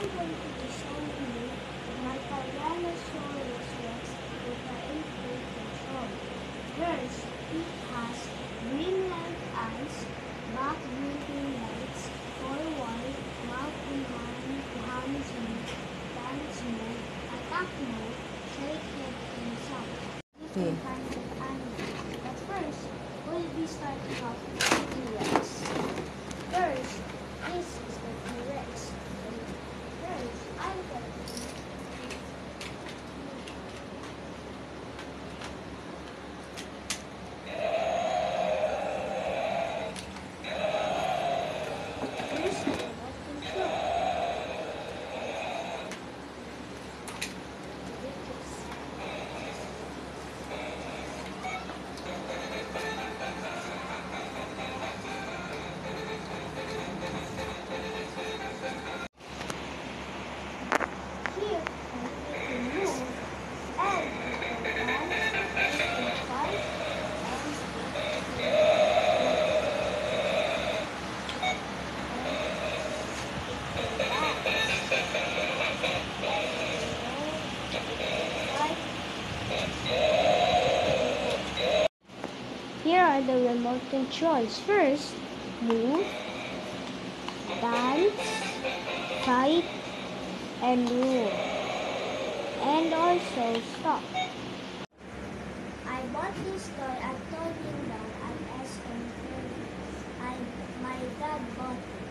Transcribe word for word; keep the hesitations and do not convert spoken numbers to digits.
going to be showing you my Tyrannosaurus Rex with the input control. First, it has green-like eyes, back blinking lights, forward, mouth and hand, hands mode, dance mode, attack mode, shake head and sound. Different kinds of animals. But first, we'll be starting off with the T-Rex. First, this is the T-Rex. First, I'm going to Here's the remote control. Here, we can move and advance, five, Here are the remote controls. First, move, dance, fight, and roar. And also stop. I bought this toy at Toy Kingdom at S M. I, my dad bought it.